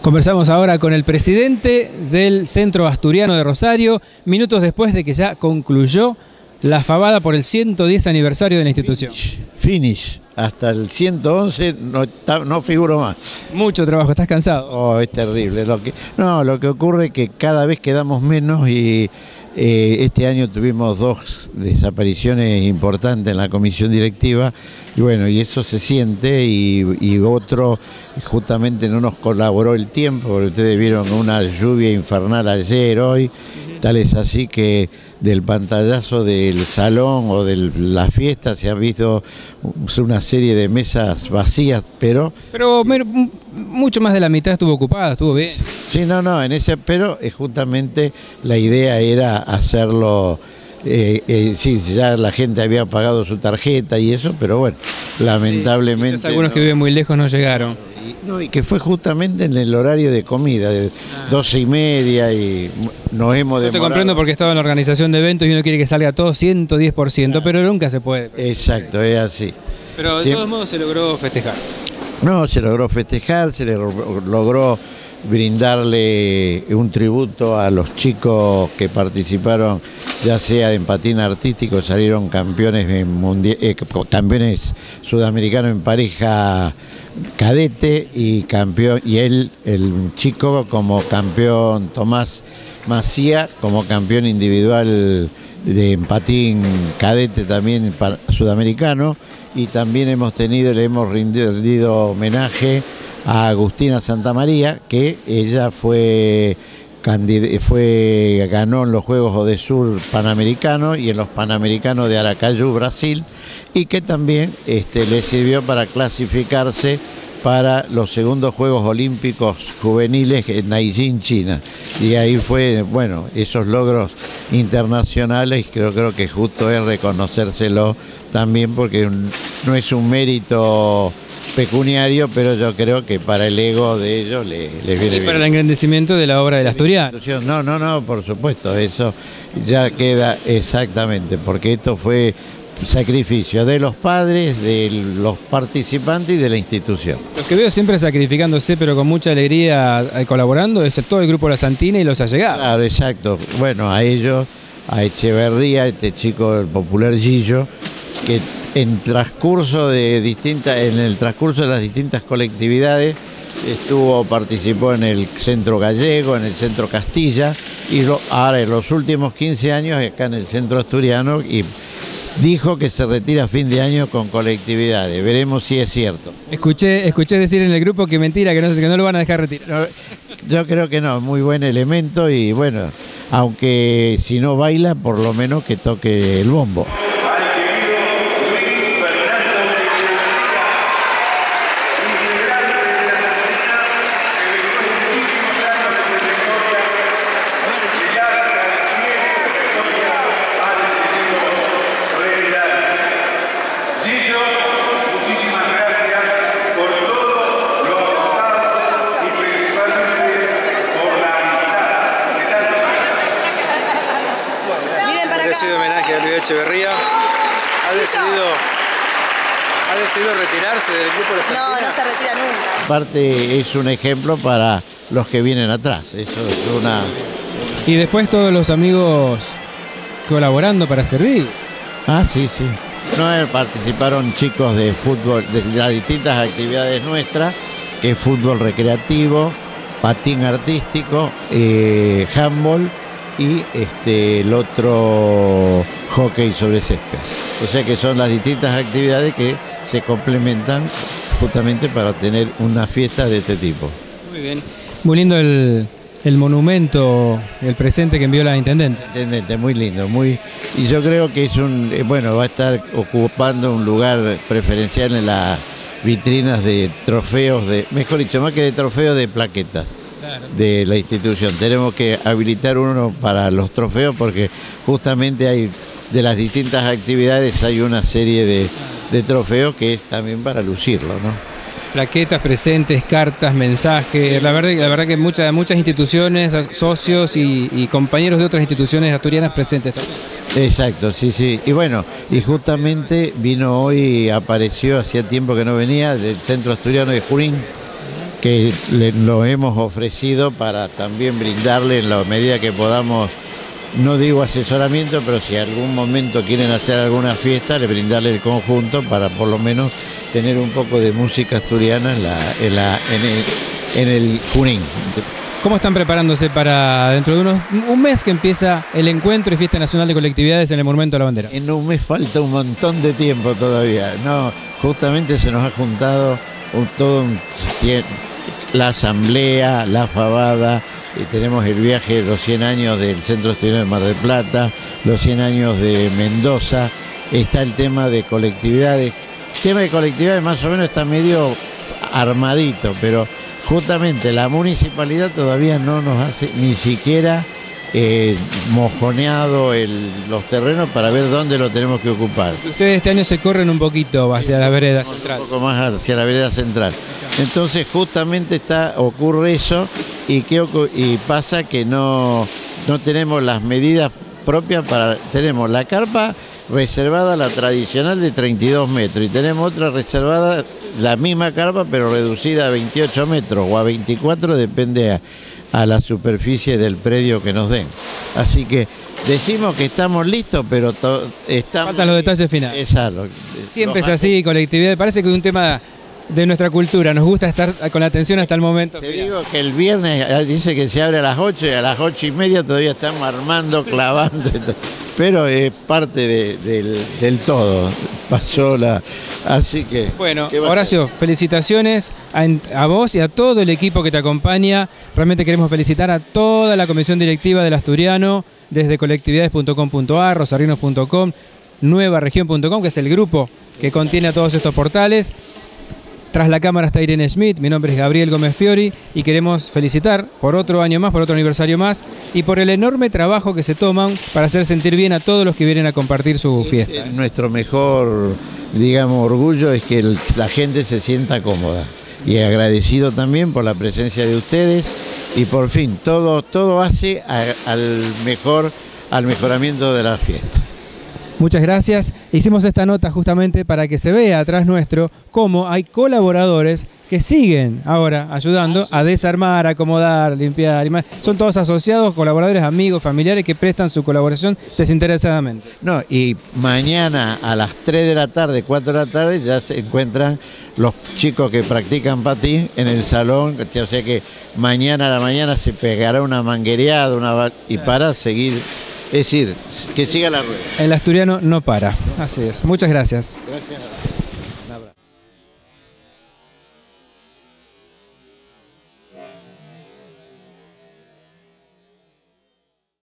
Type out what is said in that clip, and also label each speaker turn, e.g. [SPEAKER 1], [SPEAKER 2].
[SPEAKER 1] Conversamos ahora con el presidente del Centro Asturiano de Rosario, minutos después de que ya concluyó la fabada por el 110 aniversario de la institución.
[SPEAKER 2] Finish. Hasta el 111 no figuro más.
[SPEAKER 1] Mucho trabajo, ¿estás cansado?
[SPEAKER 2] Oh, es terrible. Lo que ocurre es que cada vez quedamos menos y este año tuvimos 2 desapariciones importantes en la comisión directiva y bueno, y eso se siente y otro, justamente no nos colaboró el tiempo, porque ustedes vieron una lluvia infernal ayer, hoy, tal es así que del pantallazo del salón o de la fiesta se ha visto una serie de mesas vacías, pero
[SPEAKER 1] mucho más de la mitad estuvo ocupada, estuvo bien.
[SPEAKER 2] Sí, pero justamente la idea era hacerlo, sí, ya la gente había pagado su tarjeta y eso, pero bueno, lamentablemente...
[SPEAKER 1] Sí, algunos que viven muy lejos no llegaron.
[SPEAKER 2] Y que fue justamente en el horario de comida, de 12:30 y nos hemos demorado.
[SPEAKER 1] Yo te comprendo porque estaba en la organización de eventos y uno quiere que salga todo 110%, claro. Pero nunca se puede.
[SPEAKER 2] Exacto, es así.
[SPEAKER 1] Pero de todos modos se logró festejar.
[SPEAKER 2] No, se logró festejar, se le logró brindarle un tributo a los chicos que participaron, ya sea en patín artístico, salieron campeones campeones sudamericanos en pareja cadete y campeón, y el chico como campeón, Tomás Macía como campeón individual de patín cadete también sudamericano, y también le hemos rendido homenaje a Agustina Santamaría, que ella ganó en los Juegos Odesur Panamericanos y en los Panamericanos de Aracaju, Brasil, y que también le sirvió para clasificarse para los segundos Juegos Olímpicos Juveniles en Nanjing, China. Y ahí fue, bueno, esos logros internacionales, creo que justo es reconocérselo también, porque no es un mérito pecuniario, pero yo creo que para el ego de ellos les viene bien.
[SPEAKER 1] Para el engrandecimiento de la obra del asturiano.
[SPEAKER 2] No, por supuesto, eso ya queda exactamente, porque esto fue sacrificio de los padres, de los participantes y de la institución.
[SPEAKER 1] Los que veo siempre sacrificándose, pero con mucha alegría colaborando, es todo el grupo La Santina y los allegados.
[SPEAKER 2] Claro, exacto. Bueno, a ellos, a Echeverría, este chico, el popular Gillo, que en el transcurso de las distintas colectividades participó en el Centro Gallego, en el Centro Castilla, y ahora en los últimos 15 años acá en el Centro Asturiano, y dijo que se retira a fin de año con colectividades. Veremos si es cierto.
[SPEAKER 1] Escuché decir en el grupo que mentira, que no lo van a dejar retirar.
[SPEAKER 2] Yo creo que no, muy buen elemento, y bueno, aunque si no baila, por lo menos que toque el bombo.
[SPEAKER 1] Homenaje a Luis Echeverría. ¿Ha decidido retirarse del grupo de La Santina?
[SPEAKER 3] No se retira nunca.
[SPEAKER 2] Aparte es un ejemplo para los que vienen atrás. Eso es una...
[SPEAKER 1] Y después todos los amigos colaborando para servir.
[SPEAKER 2] Ah, sí. No, participaron chicos de fútbol, de las distintas actividades nuestras, que es fútbol recreativo, patín artístico, handball, y el otro hockey sobre césped. O sea que son las distintas actividades que se complementan justamente para tener una fiesta de este tipo.
[SPEAKER 1] Muy bien. Muy lindo el monumento, el presente que envió la intendente.
[SPEAKER 2] Muy lindo, y yo creo que va a estar ocupando un lugar preferencial en las vitrinas de trofeos, mejor dicho, más que de trofeos, de plaquetas de la institución. Tenemos que habilitar uno para los trofeos, porque justamente hay, de las distintas actividades, hay una serie de trofeos que es también para lucirlo, ¿no?
[SPEAKER 1] Plaquetas, presentes, cartas, mensajes. Sí. La verdad que muchas instituciones, socios y compañeros de otras instituciones asturianas presentes también.
[SPEAKER 2] Exacto, sí. Y bueno, y justamente vino hoy, apareció, hacía tiempo que no venía, del Centro Asturiano de Junín, que lo hemos ofrecido para también brindarle en la medida que podamos, no digo asesoramiento, pero si algún momento quieren hacer alguna fiesta, le brindarle el conjunto para por lo menos tener un poco de música asturiana en el Junín.
[SPEAKER 1] ¿Cómo están preparándose para dentro de un mes que empieza el encuentro y fiesta nacional de colectividades en el Monumento a la Bandera?
[SPEAKER 2] En un mes falta un montón de tiempo todavía. No, justamente se nos ha juntado la asamblea, la fabada, y tenemos el viaje de los 100 años del Centro Asturiano de Mar del Plata, los 100 años de Mendoza, está el tema de colectividades. El tema de colectividades más o menos está medio armadito, pero justamente la municipalidad todavía no nos hace ni siquiera mojoneado los terrenos para ver dónde lo tenemos que ocupar.
[SPEAKER 1] Ustedes este año se corren un poquito hacia la vereda central.
[SPEAKER 2] Un poco más hacia la vereda central. Entonces justamente ocurre eso y pasa que no tenemos las medidas propias tenemos la carpa reservada, la tradicional de 32 metros, y tenemos otra reservada, la misma carpa pero reducida a 28 metros o a 24, depende a la superficie del predio que nos den. Así que decimos que estamos listos, pero
[SPEAKER 1] faltan los detalles finales.
[SPEAKER 2] Exacto.
[SPEAKER 1] Siempre es así, colectividad, parece que es un tema de nuestra cultura, nos gusta estar con la atención hasta el momento.
[SPEAKER 2] Te digo que el viernes dice que se abre a las 8 y a las 8:30 todavía estamos armando, clavando, pero es parte del todo. Así que...
[SPEAKER 1] Bueno, Horacio, felicitaciones a vos y a todo el equipo que te acompaña. Realmente queremos felicitar a toda la comisión directiva del Asturiano, desde colectividades.com.ar, rosarinos.com, nuevaregión.com, que es el grupo que contiene a todos estos portales. Tras la cámara está Irene Schmidt, mi nombre es Gabriel Gómez Fiori y queremos felicitar por otro año más, por otro aniversario más y por el enorme trabajo que se toman para hacer sentir bien a todos los que vienen a compartir su fiesta.
[SPEAKER 2] Nuestro mejor, digamos, orgullo es que la gente se sienta cómoda y agradecido también por la presencia de ustedes y por fin todo hace al mejoramiento de la fiesta.
[SPEAKER 1] Muchas gracias. Hicimos esta nota justamente para que se vea atrás nuestro cómo hay colaboradores que siguen ahora ayudando a desarmar, acomodar, limpiar. Son todos asociados, colaboradores, amigos, familiares que prestan su colaboración desinteresadamente.
[SPEAKER 2] No, y mañana a las 3 de la tarde, 4 de la tarde, ya se encuentran los chicos que practican patín en el salón. O sea que mañana a la mañana se pegará una manguereada y para seguir. Es decir, que siga la rueda.
[SPEAKER 1] El asturiano no para. Así es. Muchas gracias.
[SPEAKER 2] Gracias.